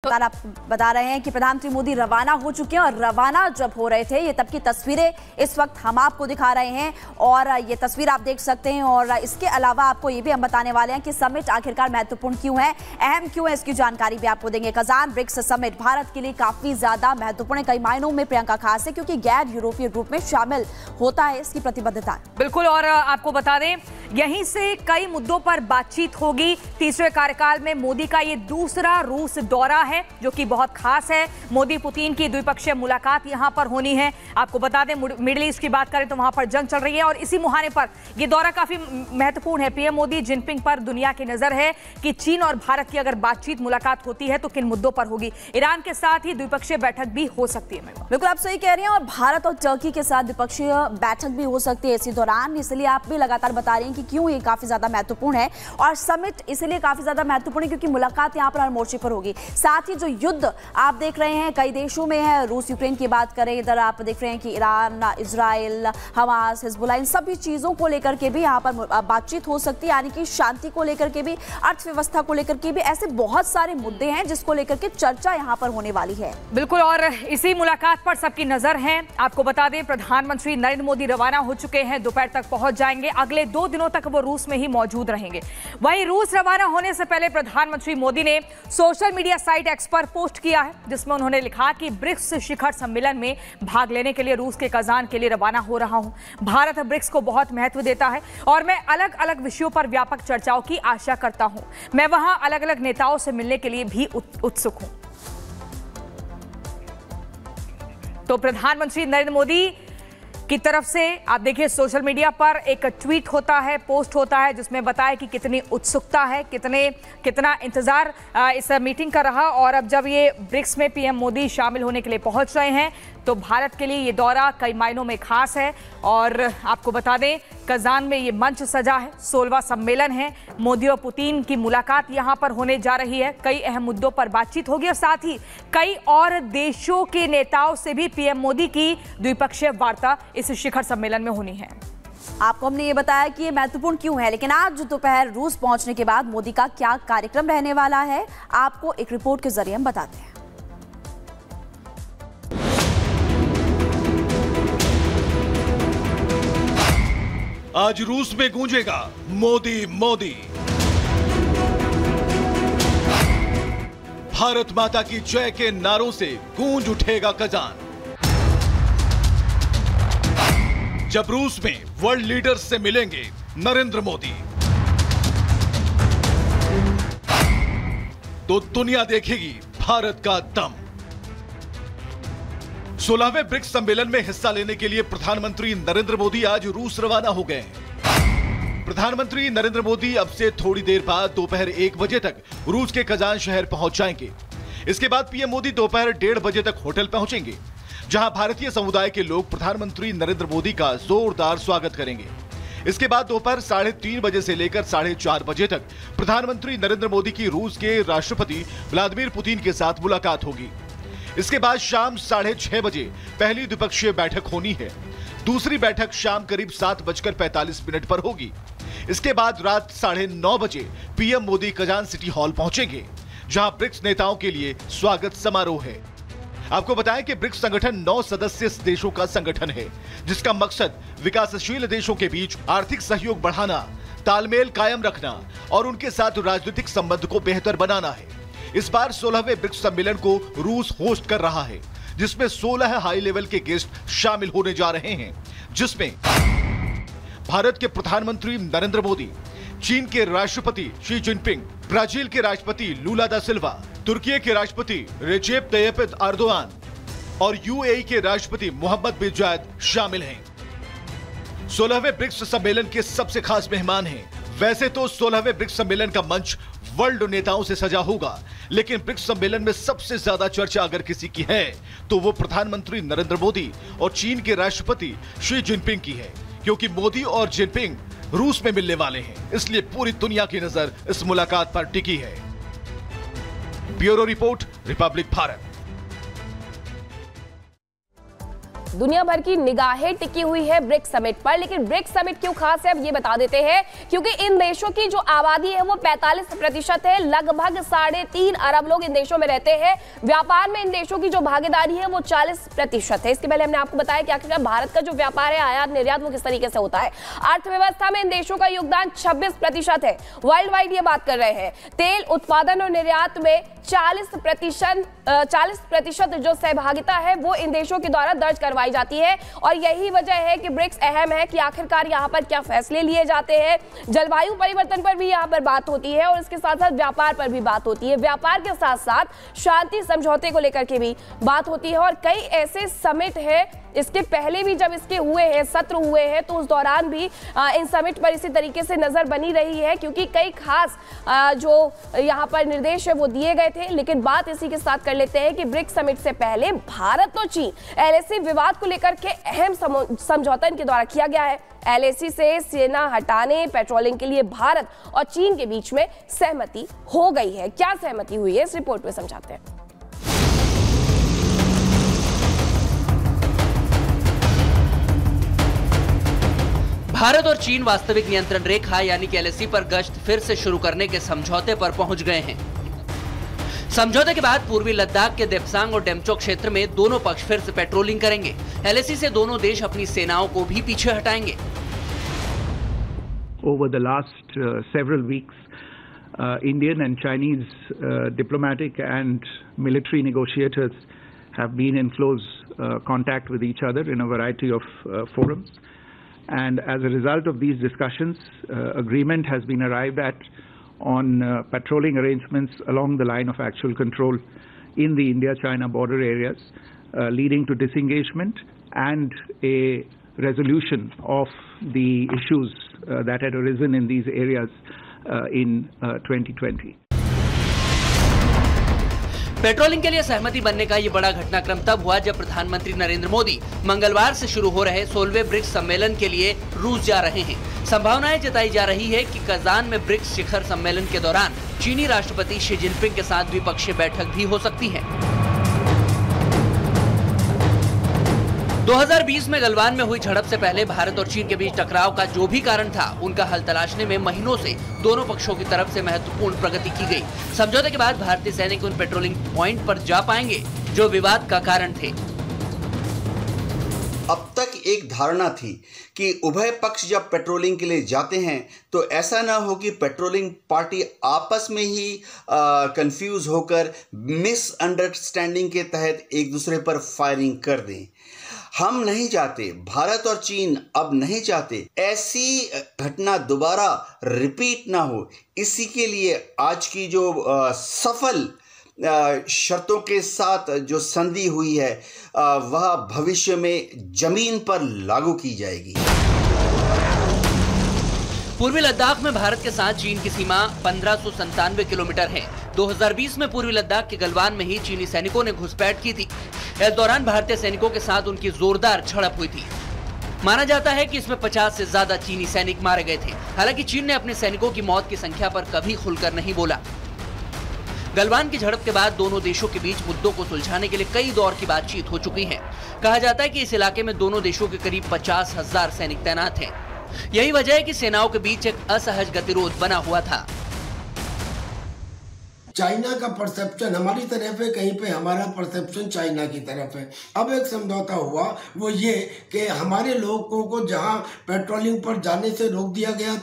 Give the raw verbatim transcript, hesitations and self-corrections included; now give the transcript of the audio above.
लगातार आप बता रहे हैं कि प्रधानमंत्री मोदी रवाना हो चुके हैं और रवाना जब हो रहे थे ये तब की तस्वीरें इस वक्त हम आपको दिखा रहे हैं और ये तस्वीर आप देख सकते हैं। और इसके अलावा आपको ये भी हम बताने वाले हैं कि समिट आखिरकार महत्वपूर्ण क्यों है, अहम क्यों है, इसकी जानकारी भी आपको देंगे। कजान ब्रिक्स समिट भारत के लिए काफी ज्यादा महत्वपूर्ण है, कई मायनों में प्रियंका खास है क्योंकि गैर यूरोपीय ग्रुप में शामिल होता है, इसकी प्रतिबद्धता है। बिल्कुल, और आपको बता दें यहीं से कई मुद्दों पर बातचीत होगी। तीसरे कार्यकाल में मोदी का ये दूसरा रूस दौरा है जो कि बहुत खास है। मोदी पुतिन की द्विपक्षीय मुलाकात यहां पर होनी है। आपको बता दें मिडिल ईस्ट की बात करें तो वहां पर जंग चल रही है और इसी मुहाने पर यह दौरा काफी महत्वपूर्ण है। पीएम मोदी जिनपिंग पर दुनिया की नजर है कि चीन और भारत की अगर बातचीत मुलाकात होती है तो किन मुद्दों पर होगी। ईरान के साथ ही द्विपक्षीय बैठक भी हो सकती है। बिल्कुल आप सही कह रहे हैं, और भारत और टर्की के साथ द्विपक्षीय बैठक भी हो सकती है इसी दौरान, इसलिए आप भी लगातार बता रहे हैं कि क्यों ये काफी ज्यादा महत्वपूर्ण है। और समिट इसलिए काफी ज्यादा महत्वपूर्ण है क्योंकि मुलाकात यहां पर हर मोर्चे पर होगी। साथ ही जो युद्ध आप देख रहे हैं कई देशों में है, रूस यूक्रेन की बात करें, इधर आप देख रहे हैं कि ईरान, इजराइल, हमास, हिजबुल्लाह, इन सभी चीजों को लेकर के भी यहाँ पर बातचीत हो सकती है, यानी कि शांति को लेकर के भी, अर्थव्यवस्था को लेकर के भी, ऐसे बहुत सारे मुद्दे हैं जिसको लेकर के चर्चा यहाँ पर होने वाली है। बिल्कुल, और इसी मुलाकात पर सबकी नजर है। आपको बता दें प्रधानमंत्री नरेंद्र मोदी रवाना हो चुके हैं, दोपहर तक पहुंच जाएंगे, अगले दो दिनों तक वो रूस में ही मौजूद रहेंगे। वहीं रूस रवाना होने से पहले प्रधानमंत्री मोदी ने सोशल मीडिया साइट एक्स पर पोस्ट किया है जिसमें उन्होंने लिखा कि ब्रिक्स शिखर सम्मेलन में भाग लेने के लिए रूस के कजान के लिए रवाना हो रहा हूं। भारत ब्रिक्स को बहुत महत्व देता है और मैं अलग अलग विषयों पर व्यापक चर्चाओं की आशा करता हूं। मैं वहां अलग अलग नेताओं से मिलने के लिए भी उत्सुक हूं। तो प्रधानमंत्री नरेंद्र मोदी की तरफ से आप देखिए सोशल मीडिया पर एक ट्वीट होता है, पोस्ट होता है जिसमें बताया कि कितनी उत्सुकता है, कितने कितना इंतजार इस मीटिंग का रहा। और अब जब ये ब्रिक्स में पीएम मोदी शामिल होने के लिए पहुंच रहे हैं तो भारत के लिए ये दौरा कई मायनों में खास है। और आपको बता दें कजान में ये मंच सजा है, सोलहवां सम्मेलन है, मोदी और पुतिन की मुलाकात यहां पर होने जा रही है, कई अहम मुद्दों पर बातचीत होगी और साथ ही कई और देशों के नेताओं से भी पीएम मोदी की द्विपक्षीय वार्ता इस शिखर सम्मेलन में होनी है। आपको हमने ये बताया कि ये महत्वपूर्ण क्यों है, लेकिन आज दोपहर रूस पहुंचने के बाद मोदी का क्या कार्यक्रम रहने वाला है आपको एक रिपोर्ट के जरिए हम बताते हैं। आज रूस में गूंजेगा मोदी मोदी। भारत माता की जय के नारों से गूंज उठेगा कजान। जब रूस में वर्ल्ड लीडर्स से मिलेंगे नरेंद्र मोदी तो दुनिया देखेगी भारत का दम। सोलहवें ब्रिक्स सम्मेलन में हिस्सा लेने के लिए प्रधानमंत्री नरेंद्र मोदी आज रूस रवाना हो गए हैं। प्रधानमंत्री नरेंद्र मोदी अब से थोड़ी देर बाद दोपहर एक बजे तक रूस के कजान शहर पहुंच जाएंगे। इसके बाद पीएम मोदी दोपहर डेढ़ बजे तक होटल पहुंचेंगे जहां भारतीय समुदाय के लोग प्रधानमंत्री नरेंद्र मोदी का जोरदार स्वागत करेंगे। इसके बाद दोपहर साढ़े तीन बजे से लेकर साढ़े चार बजे तक प्रधानमंत्री नरेंद्र मोदी की रूस के राष्ट्रपति व्लादिमीर पुतिन के साथ मुलाकात होगी। इसके बाद शाम साढ़े छह बजे पहली द्विपक्षीय बैठक होनी है। दूसरी बैठक शाम करीब सात बजकर पैंतालीस मिनट पर होगी। इसके बाद रात साढ़े नौ बजे PM Modi Kazan city hall पहुंचेंगे जहां ब्रिक्स नेताओं के लिए स्वागत समारोह है। आपको बताएं कि ब्रिक्स संगठन नौ सदस्य देशों का संगठन है जिसका मकसद विकासशील देशों के बीच आर्थिक सहयोग बढ़ाना, तालमेल कायम रखना और उनके साथ राजनीतिक संबंध को बेहतर बनाना है। इस बार सोलहवें ब्रिक्स सम्मेलन को रूस होस्ट कर रहा है जिसमें सोलह हाई लेवल के गेस्ट शामिल होने जा रहे हैं, जिसमें भारत के प्रधानमंत्री नरेंद्र मोदी, चीन के राष्ट्रपति शी जिनपिंग, ब्राजील के राष्ट्रपति लूला दा सिल्वा, तुर्की के राष्ट्रपति रेजेप तय्यप एर्दोगान और यूएई के राष्ट्रपति मोहम्मद बिन जायद शामिल हैं। सोलहवें ब्रिक्स सम्मेलन के सबसे खास मेहमान हैं। वैसे तो सोलहवें ब्रिक्स सम्मेलन का मंच वर्ल्ड नेताओं से सजा होगा, लेकिन ब्रिक्स सम्मेलन में सबसे ज्यादा चर्चा अगर किसी की है तो वो प्रधानमंत्री नरेंद्र मोदी और चीन के राष्ट्रपति शी जिनपिंग की है, क्योंकि मोदी और जिनपिंग रूस में मिलने वाले हैं, इसलिए पूरी दुनिया की नजर इस मुलाकात पर टिकी है। Bureau report, Republic Bharat. दुनिया भर की निगाहें टिकी हुई है ब्रिक्स समिट पर, लेकिन ब्रिक्स समिट क्यों खास है अब ये बता देते हैं। क्योंकि इन देशों की जो आबादी है वो पैंतालीस प्रतिशत है, लगभग साढ़े तीन अरब लोग इन देशों में रहते हैं। व्यापार में इन देशों की जो भागीदारी है वो चालीस प्रतिशत है। इसके पहले हमने आपको बताया कि आखिरकार भारत का जो व्यापार है, आयात निर्यात, वो किस तरीके से होता है। अर्थव्यवस्था में इन देशों का योगदान छब्बीस प्रतिशत है। वर्ल्ड वाइड ये बात कर रहे हैं। तेल उत्पादन और निर्यात में चालीस प्रतिशत चालीस प्रतिशत जो सहभागिता है वो इन देशों के द्वारा दर्ज करवाई जाती है। और यही वजह है कि ब्रिक्स अहम है कि आखिरकार यहाँ पर क्या फैसले लिए जाते हैं। जलवायु परिवर्तन पर भी यहाँ पर बात होती है और इसके साथ साथ व्यापार पर भी बात होती है। व्यापार के साथ साथ शांति समझौते को लेकर के भी बात होती है। और कई ऐसे समिट है, इसके पहले भी जब इसके हुए हैं, सत्र हुए हैं, तो उस दौरान भी आ, इन समिट पर इसी तरीके से नजर बनी रही है, क्योंकि कई खास आ, जो यहाँ पर निर्देश है वो दिए गए थे। लेकिन बात इसी के साथ कर लेते हैं कि ब्रिक्स समिट से पहले भारत और चीन एलएसी विवाद को लेकर के अहम समझौता इनके द्वारा किया गया है। एलएसी से सेना हटाने, पेट्रोलिंग के लिए भारत और चीन के बीच में सहमति हो गई है। क्या सहमति हुई है, इस रिपोर्ट में समझाते हैं। भारत और चीन वास्तविक नियंत्रण रेखा यानी कि एलएसी पर गश्त फिर से शुरू करने के समझौते पर पहुंच गए हैं। समझौते के बाद पूर्वी लद्दाख के देप्सांग और डेमचोक क्षेत्र में दोनों पक्ष फिर से पेट्रोलिंग करेंगे। एलएसी से दोनों देश अपनी सेनाओं को भी पीछे हटाएंगे। Over the last uh, several weeks, uh, Indian and Chinese uh, diplomatic and military negotiators have been in close uh, contact with each other in a variety of uh, forums. And as a result of these discussions, uh, agreement has been arrived at on uh, patrolling arrangements along the line of actual control in the India-China border areas, uh, leading to disengagement and a resolution of the issues uh, that had arisen in these areas uh, in uh, twenty twenty. Patrolling के लिए सहमति बनने का ये बड़ा घटनाक्रम तब हुआ जब प्रधानमंत्री नरेंद्र मोदी मंगलवार से शुरू हो रहे सोलहवें ब्रिक्स सम्मेलन के लिए रूस जा रहे हैं। संभावनाएं जताई जा रही है कि कजान में ब्रिक्स शिखर सम्मेलन के दौरान चीनी राष्ट्रपति शी जिनपिंग के साथ द्विपक्षीय बैठक भी हो सकती है। दो हज़ार बीस में गलवान में हुई झड़प से पहले भारत और चीन के बीच टकराव का जो भी कारण था, उनका हल तलाशने में महीनों से दोनों पक्षों की तरफ से महत्वपूर्ण प्रगति की गई। समझौते के बाद भारतीय सैनिक उन पेट्रोलिंग पॉइंट पर जा पाएंगे जो विवाद का कारण थे। अब तक एक धारणा थी कि उभय पक्ष जब पेट्रोलिंग के लिए जाते हैं तो ऐसा ना हो कि पेट्रोलिंग पार्टी आपस में ही कंफ्यूज होकर मिसअंडरस्टैंडिंग के तहत एक दूसरे पर फायरिंग कर दें। हम नहीं चाहते, भारत और चीन अब नहीं चाहते ऐसी घटना दोबारा रिपीट ना हो। इसी के लिए आज की जो आ, सफल शर्तों के साथ जो संधि हुई है वह भविष्य में जमीन पर लागू की जाएगी। पूर्वी लद्दाख में भारत के साथ चीन की सीमा पंद्रह सौ संतानवे किलोमीटर है। दो हज़ार बीस में पूर्वी लद्दाख के गलवान में ही चीनी सैनिकों ने घुसपैठ की थी। इस दौरान भारतीय सैनिकों के साथ उनकी जोरदार झड़प हुई थी। माना जाता है कि इसमें पचास से ज्यादा चीनी सैनिक मारे गए थे। हालांकि चीन ने अपने सैनिकों की मौत की संख्या पर कभी खुलकर नहीं बोला। गलवान की झड़प के बाद दोनों देशों के बीच मुद्दों को सुलझाने के लिए कई दौर की बातचीत हो चुकी है। कहा जाता है कि इस इलाके में दोनों देशों के करीब पचास हजार सैनिक तैनात हैं। यही वजह है कि सेनाओं के बीच एक असहज गतिरोध बना हुआ था। चाइना का परसेप्शन हमारी तरफ है, कहीं पे हमारा परसेप्शन चाइना की तरफ है। अब एक समझौता हुआ वो ये कि हमारे लोगों को जहां पेट्रोलिंग पर जाने से रोक दिया गया